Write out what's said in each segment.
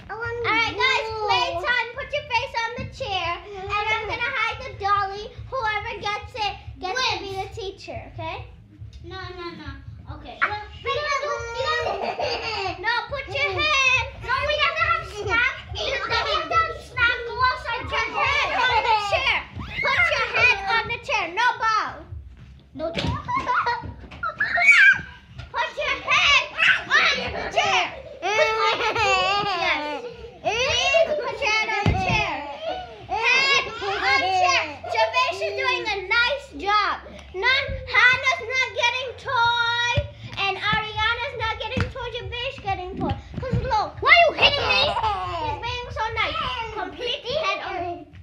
Alright guys, playtime. Put your face on the chair. And I'm going to hide the dolly. Whoever gets it gets to be the teacher, okay? No. Okay. No, put your head. No, we have to have snack. We have to have snack. Go outside. Put your head on the chair. Put your head on the chair. No ball. No. Put your head on the chair. Yes. Please put your head on the chair. Head on chair. Javesh is doing a nice job. Hannah's not getting toy, and Ariana's not getting toy. Javesh getting toy. Cause look, why are you hitting me? He's being so nice. Complete head on.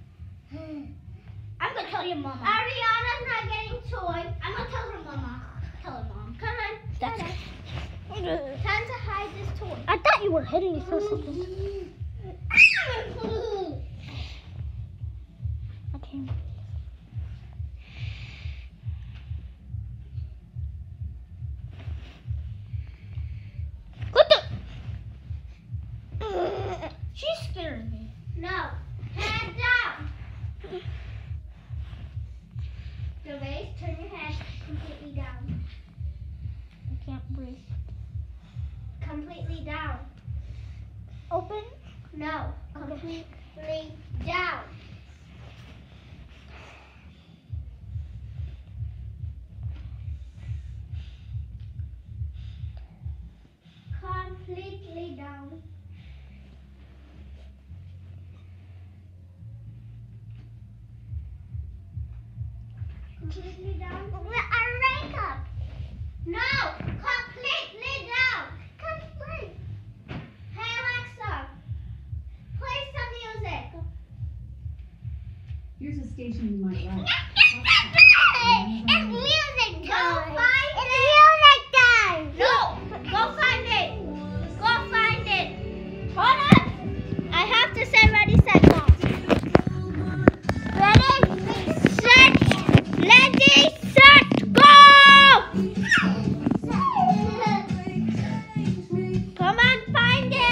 I'm gonna tell your mama. Ariana's not getting toy. I'm gonna tell her mama. Tell her mom. Come on. That's Time to hide this toy. I thought you were hitting me for a second. Okay. What the? She's scaring me. No. Head down. Javesh, turn your head completely down. I can't breathe. Completely down. Open. No. Completely down. Completely down. Completely down. Our makeup. No. Completely down. Complete. Hey Alexa. Play some music. Here's a station you might like. It's music time. It's music time. No. Go find it. Go find it. Hold on. I have to say ready, set, go. Ready, set, go. Come on, find it.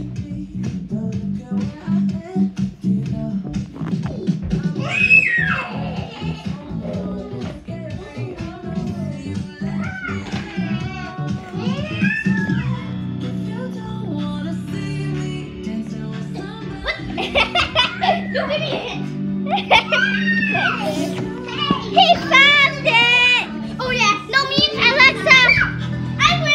Don't give me a hint. He found it. Oh yeah. No, me and Alexa. I win.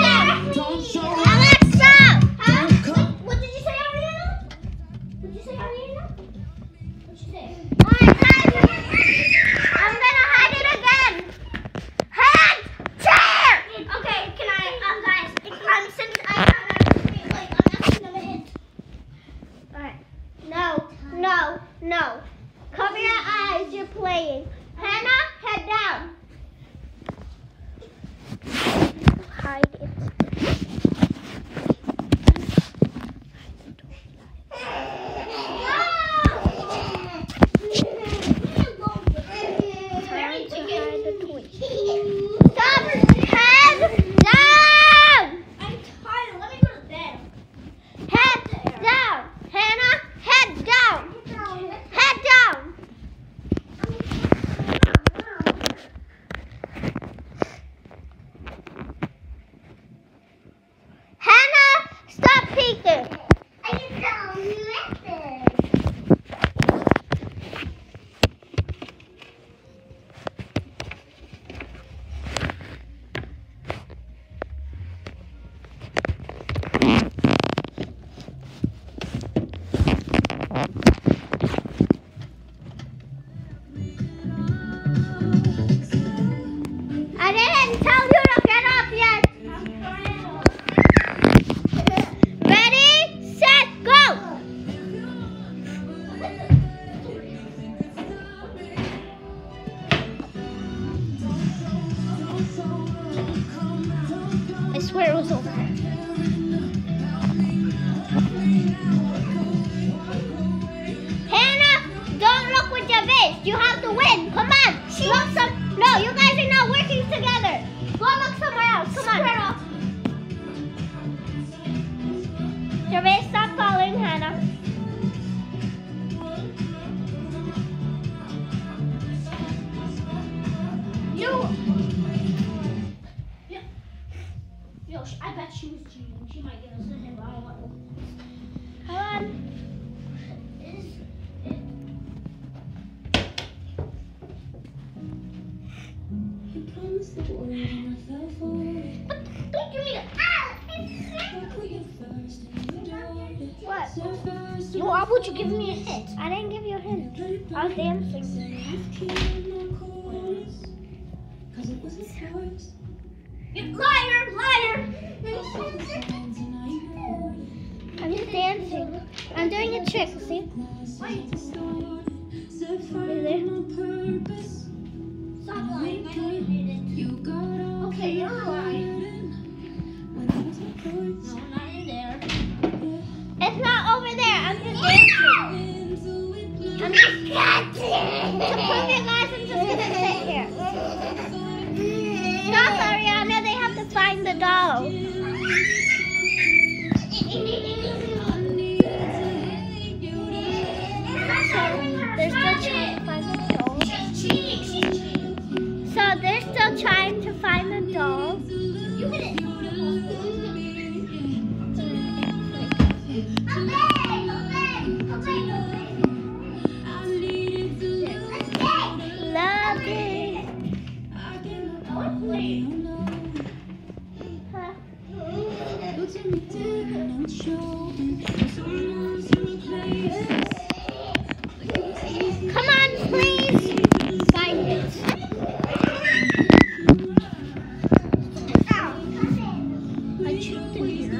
Alexa. Huh? What did you say, Ariana? What did you say, Ariana? What did you say? Alright, guys. I'm gonna hide it again. Head chair. Okay, can I? Guys, since I found out, I'm asking them a hint. Alright. No. Cover your eyes, you're playing. Hannah, head down. Hide it. Time to hide the toy. Stop! Head down! I'm tired. Let me go to bed. Head down! Hannah, head down! Head down! Hannah, stop peeking! I just don't listen. I didn't tell you to get up yet. Ready, set, go. I swear it was over. Hannah, don't look with your face. You have to win. Come on. No, you guys are not working together. Go look somewhere else. Come on. Jermaine, stop falling. Well, why would you give me a hint? I didn't give you a hint. I was dancing. Liar, liar. I'm just dancing. I'm doing a trick, see? Wait. Are you there? Stop lying. I know you did it. Okay, you're lying. No, not in there. It's not over there. I'm just dancing. I'm just dancing. To prove it, guys, I'm just gonna sit here. Stop, Ariana. They have to find the doll. They're still trying to find the doll. She's cheating. She's cheating. So they're still trying to find the doll. You hit it. Love it. Come on, please. Find it. I chipped in here.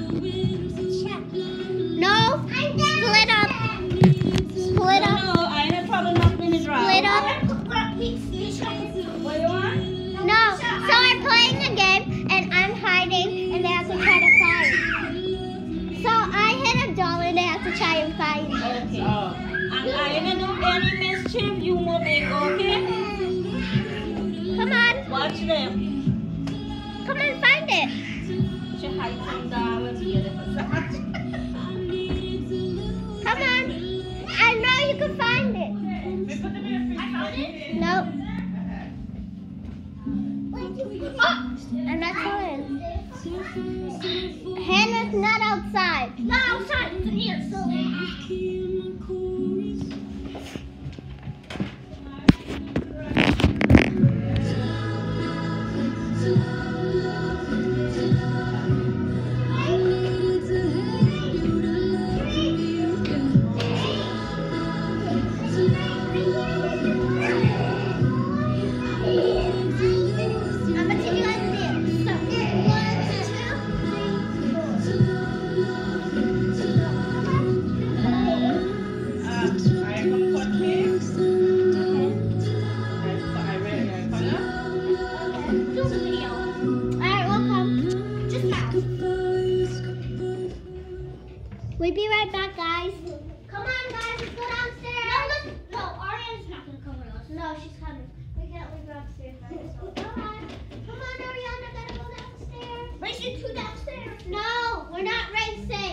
No. Split up. Split up. No, I had trouble knocking it around. Split up. What do you want? No. So we're playing a game, and I'm hiding, and they have to try to find. So I hit a doll, and they have to try and find it. Okay. And I didn't do any mischief. You move it, okay? Come on. Watch them. Come on, find it. She hides some doll and the other. Come on. I know you can find it. I found it. Nope. Oh! I'm not telling. Hannah's not outside. Not outside. It's in here. So I'm gonna take you guys there. So, 1, 2, 3. Do the video. alright, we'll come. Just now. We'll be right back, guys. Come on, guys. Let's go downstairs. No, Ariana's not going to come with us. No, she's coming. We can't leave her upstairs by herself. Come on, Ariana, gotta go downstairs. Race you two downstairs. No, we're not racing.